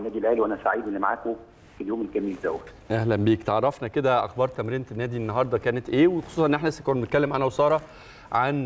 النادي الاهلي، وانا سعيد اني معاكم في اليوم الجميل دوت. اهلا بيك. تعرفنا كده اخبار تمرينه النادي النهارده كانت ايه، وخصوصا ان احنا لسه كنا بنتكلم انا وساره عن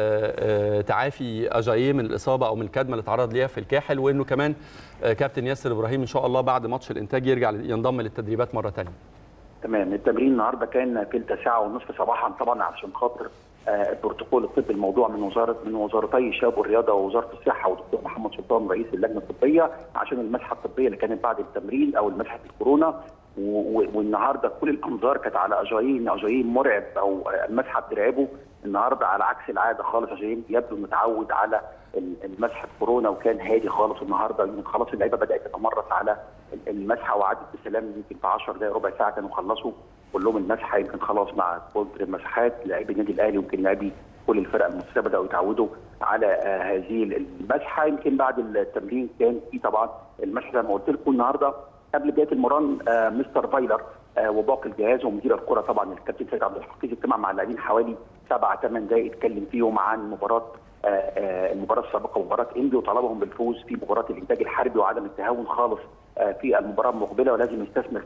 تعافي اجاييه من الاصابه او من الكدمه اللي اتعرض ليها في الكاحل، وانه كمان كابتن ياسر ابراهيم ان شاء الله بعد ماتش الانتاج يرجع ينضم للتدريبات مره ثانيه. تمام. التمرين النهارده كان تلت ساعه ونصف صباحا، طبعا عشان خاطر البروتوكول الطبي الموضوع من وزارتي الشباب والرياضه ووزاره الصحه والدكتور محمد سلطان رئيس اللجنه الطبيه، عشان المسحه الطبيه اللي كانت بعد التمرين او مسحه الكورونا. والنهارده كل الانظار كانت على اجاييه، ان اجاييه مرعب او المسحه بترعبه. النهارده على عكس العاده خالص، اجاييه يبدو متعود على المسحه كورونا وكان هادي خالص. النهارده خلاص اللعيبه بدات تتمرس على المسحه وعدت بسلام، يمكن في 10 دقائق ربع ساعه كانوا خلصوا كلهم المسحه. يمكن خلاص مع كتر المسحات لاعبي النادي الاهلي ويمكن لاعبي كل الفرق المنافسه بداوا يتعودوا على هذه المسحه. يمكن بعد التمرين كان في طبعا المسحه زي ما قلت لكم. النهارده قبل بدايه المران مستر فايلر وباقي الجهاز ومدير الكره طبعا الكابتن سيد عبد الحفيظ اجتمع مع اللاعبين حوالي 7-8 دقائق، اتكلم فيهم عن المباراه السابقه مباراه انبي، وطلبهم بالفوز في مباراه الانتاج الحربي وعدم التهاون خالص في المباراه المقبله، ولازم يستثمر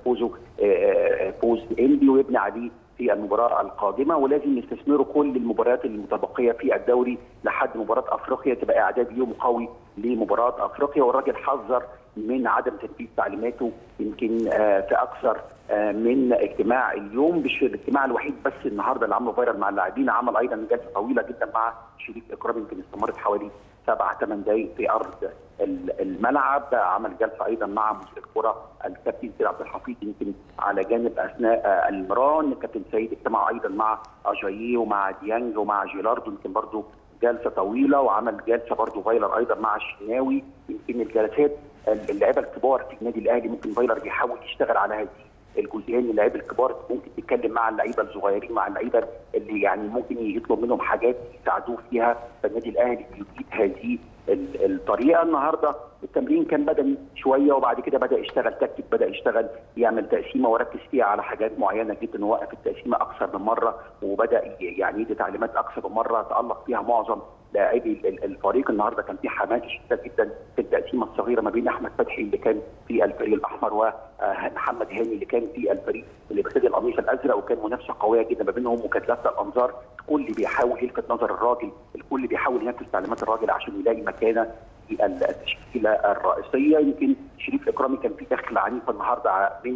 فوز انبي ويبني عليه في المباراه القادمه، ولازم يستثمروا كل المباريات المتبقيه في الدوري لحد مباراه افريقيا تبقى اعداد يوم قوي لمباراه افريقيا. والراجل حذر من عدم تنفيذ تعليماته يمكن في اكثر من اجتماع اليوم، مش الاجتماع الوحيد بس النهارده اللي عمله فايرال مع اللاعبين، عمل ايضا جلسه طويله جدا مع شريف اكرامي يمكن استمرت حوالي 7-8 دقائق في ارض الملعب. عمل جلسه ايضا مع مدير الكره الكابتن سيد عبد الحفيظ يمكن على جانب اثناء المران. الكابتن سيد اجتمع ايضا مع اجاييه ومع ديانج ومع جيلاردو، يمكن برضه جلسه طويله، وعمل جلسه برضه فايلر ايضا مع الشناوي. يمكن الجلسات اللعيبه الكبار في النادي الاهلي ممكن فايلر بيحاول يشتغل على هذه الجزئين. اللعيبه الكبار ممكن تتكلم مع اللعيبه الصغيرين، مع اللعيبه اللي يعني ممكن يطلب منهم حاجات يساعدوه فيها، فالنادي الاهلي بيجيد هذه الطريقه. النهارده التمرين كان بدني شويه وبعد كده بدا يشتغل تكتيك، بدا يشتغل يعمل تقسيمه وركز فيها على حاجات معينه جدا، ووقف التقسيمه اكثر من مره وبدا يعني يدي تعليمات اكثر من مره تالق فيها معظم لاعبي الفريق. النهارده كان في حماس شديد جدا في التقسيمه الصغيره ما بين احمد فتحي اللي كان في الفريق الاحمر ومحمد هاني اللي كان في الفريق اللي بيرتدي القميص الازرق، وكان منافسه قويه جدا ما بينهم وكانت لافته الانظار. الكل بيحاول يلفت نظر الراجل، الكل بيحاول ينفذ تعليمات الراجل عشان يلاقي مكانه في التشكيله الرئيسيه. يمكن شريف اكرامي كان في دخل عنيفه النهارده من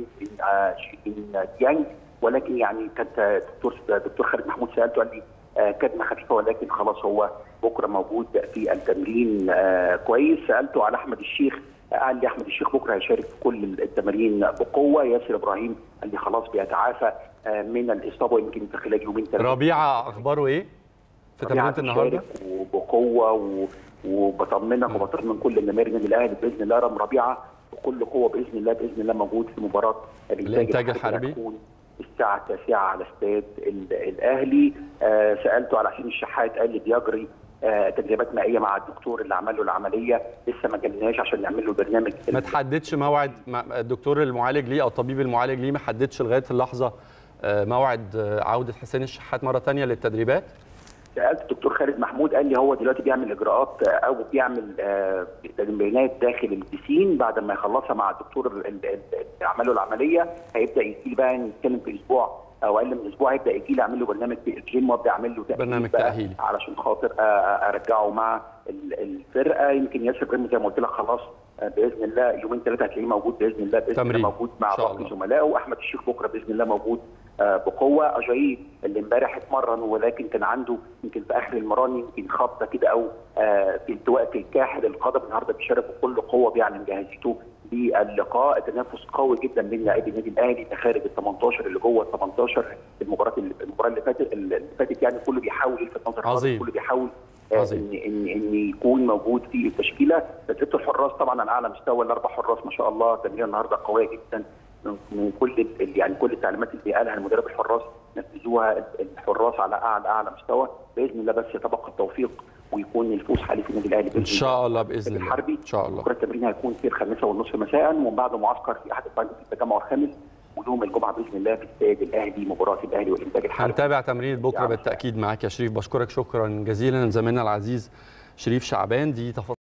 ديانج، ولكن يعني كانت دكتور خالد محمود سالته قال لي كدمه خفيفه ولكن خلاص هو بكره موجود في التمرين كويس. سالته على احمد الشيخ، قال لي احمد الشيخ بكره هيشارك في كل التمارين بقوه. ياسر ابراهيم قال لي خلاص بيتعافى من الاصابه يمكن في خلال يومين ثلاثه. ربيعه اخباره ايه في تمرينه النهارده؟ وبقوه وبطمنك وبطمن كل جماهير النادي الاهلي باذن الله. ربيعه بكل قوه باذن الله موجود في مباراه الانتاج الحربي الساعه 9 على استاد الاهلي. سالته على حسين الشحات، قال لي بيجري تدريبات مائيه مع الدكتور اللي عمل له العمليه، لسه ما جالناش عشان نعمل له برنامج. ما تحددش موعد الدكتور المعالج ليه او الطبيب المعالج ليه، ما حددش لغايه اللحظه موعد عوده حسين الشحات مره ثانيه للتدريبات؟ سالت الدكتور خالد محمود، قال لي هو دلوقتي بيعمل اجراءات او بيعمل تمرينات داخل البسين، بعد ما يخلصها مع الدكتور اللي عمل له العمليه هيبدا يجي بقى نتكلم في اسبوع او اقل من اسبوع، هيبدا يجي لي اعمل له برنامج في الجيم وابدا اعمل له برنامج تاهيلي علشان خاطر ارجعه مع الفرقه. يمكن ياسر ابراهيم زي ما قلت لك خلاص باذن الله يومين ثلاثه هتلاقيه موجود باذن الله موجود مع باقي زملائه. واحمد الشيخ بكره باذن الله موجود بقوه. اجاييه اللي امبارح اتمرن ولكن كان عنده يمكن في اخر المران يمكن خبطه كده او في التواء في الكاحل القدم، النهارده بيشارك بكل قوه بيعلن جاهزيته للقاء. تنافس قوي جدا بين لاعبي النادي الاهلي ده خارج ال 18 اللي جوه ال 18. المباراه اللي فاتت يعني كله بيحاول يلفت نظر، كله بيحاول ان يكون موجود في التشكيله. تدريبه الحراس طبعا على اعلى مستوى، الاربع حراس ما شاء الله تمرين النهارده قويه جدا من كل التعليمات اللي قالها المدرب الحراس نفذوها الحراس على اعلى مستوى. باذن الله بس يتبقى التوفيق ويكون الفوز حليف النادي الاهلي ان شاء الله باذن الله الحربي. ان شاء الله بكره التمرين هيكون في 5:30 مساء، ومن بعد معسكر في احد الفريق في التجمع الخامس، ويوم الجمعه باذن الله في استاد الاهلي مباراه الاهلي والانتاج الحربي. هنتابع تمرين بكره بالتاكيد معاك يا شريف. بشكرك شكرا جزيلا زميلنا العزيز شريف شعبان. دي